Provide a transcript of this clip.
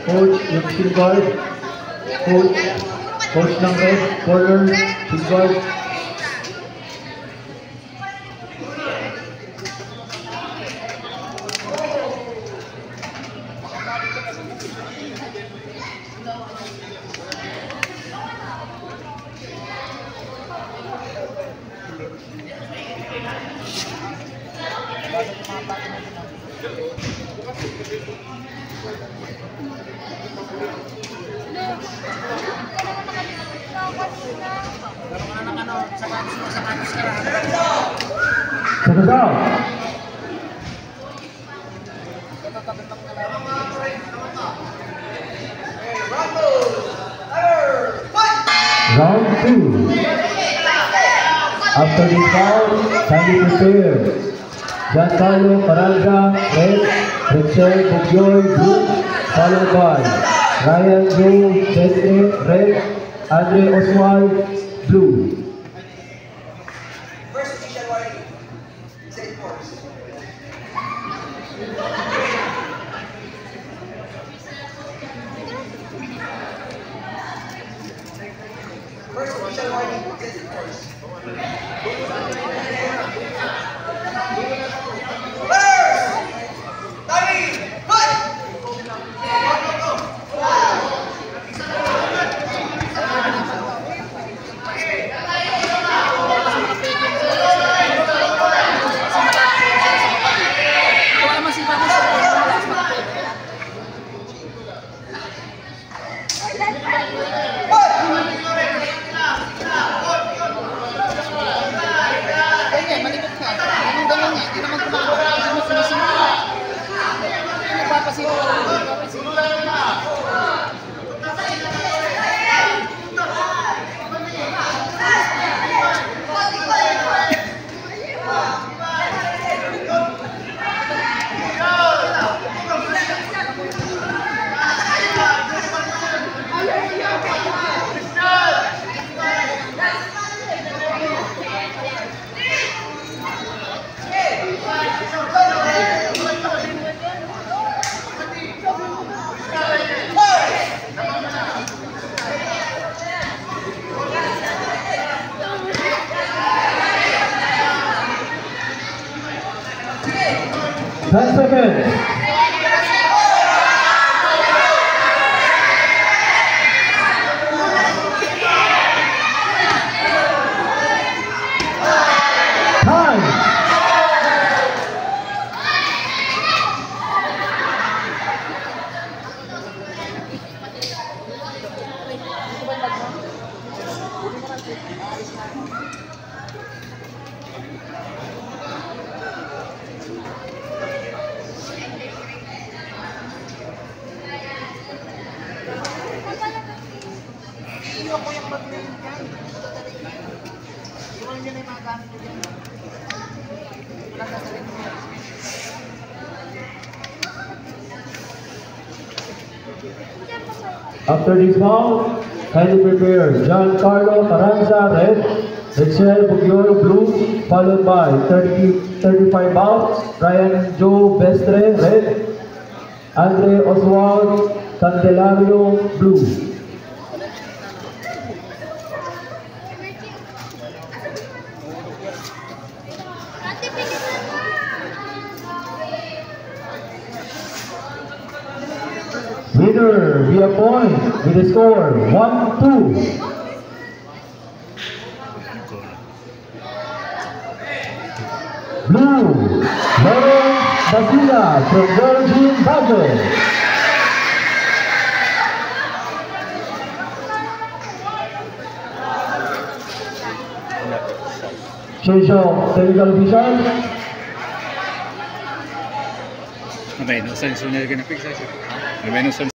coach yung team guard, coach ng red, corner, team guard. Second down. Round 2. After the foul, kindly prepare. Giancarlo Carranza, red, Rachel Bugyoy, blue, followed by Ryan Joe Destre, red, Andre Oswald, blue. First official warning. Set course. First official warning. Set course. Ten seconds. After this foul, kindly prepare Giancarlo Carranza, red, Rachel Bugyoy, blue, followed by 35 bounce, Ryan Joe Bestre, red, Andre Oswald Candelario, blue. Winner via point with a score 1-2. Blue, Lauren Basila from Virgin Bagel. Change of technical official. May no sense na ganapig sa siya. May no sense.